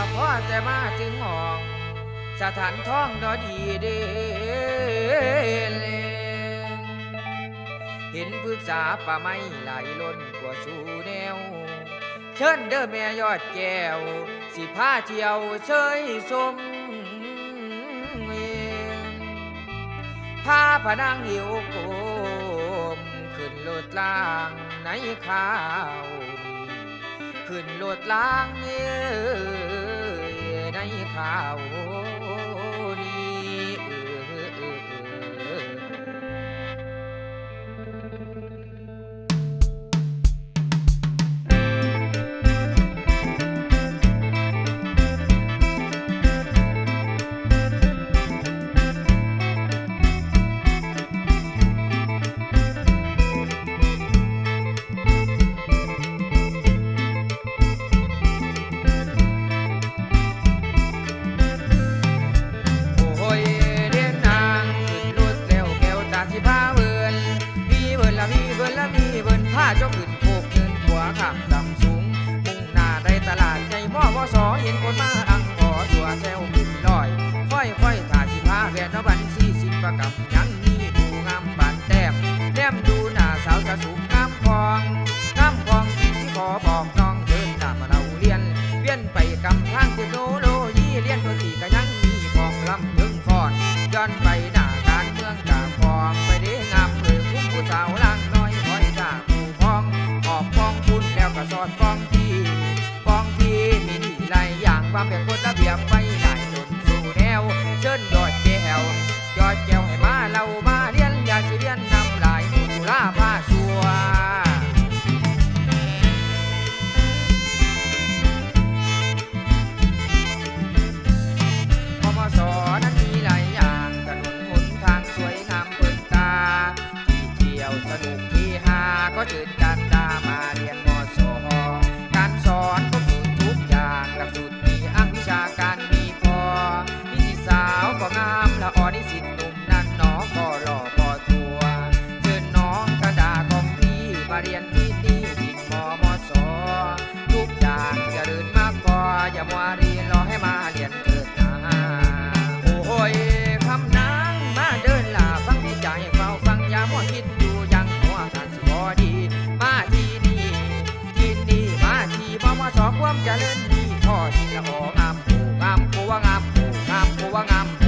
พอแต่มาถึงห้องสถานท้องดอดีเด่นเห็นปรึกษาป่าไม้ไหลล้นกว่าสู่แนวเชิญเด้อแม่ยอดแก้วสิพาเที่ยวเชยสมพาพนังหิวโกมขึ้นรถล่างในข้าวขึ้นรถล่างในข้าวผ้าเจ้าขึ้นโคกเงินหัวขับดำสูงมุ่งหน้าได้ตลาดใจหม้อวสอเห็นคนมาอังขอตัวแซวขึ้นลอยค่อยถ่าสิผ้าแผ่นวัน40ประกับยังมีผู้งามบานแต้มแนมดูหน้าสาวสะสุกงามคองที่ขอบอกน้องเดินตามเราเรียนไปกำทางเทคโนโลยีเรียนดนตรีก็ยังมีของลำถึงฟอนย้อนไปหน้าการเมืองกาฟองไปได้งามคุ้มผู้สาวล่างน้อยคอยจากออกป้องบุญแล้วก็สอดป้องที่มีดีหลายอย่างความเป็นกฎระเบียบไปหลายจนสู่แนวเชิญยอดแก้วให้มาเรามาเรียนอย่าสิเรียนนำหลายสุราผ้าชัวพมสนั้นมีหลายอย่างถนนหนทางสวยงามเปิดตาที่เที่ยวสนุกที่หาก็เชิญกันมาเรียนมสการสอนก็ฝึกทุกอย่างหลักสูตรมีอ้างวิชาการมีพอนิสิตสาวก็งามละอ่อนนิสิตหนุ่มนั่นน้องก็หล่อพอตัวเชิญน้องกระดาของพี่มาเรียนที่นี่ที่มสทุกอย่างจะเดินมากพออย่ามัวรีรอให้มาเรียนเกิดนะโอ้ยคำนางมาเดินล่ะฟังพี่ใจเฝ้าฟังอย่ามัวคิดอยู่ยังหัวกันสิพอดีมาที่นี่มาที่มสความเจริญดีพ่อที่ละองามผู้ว่างาม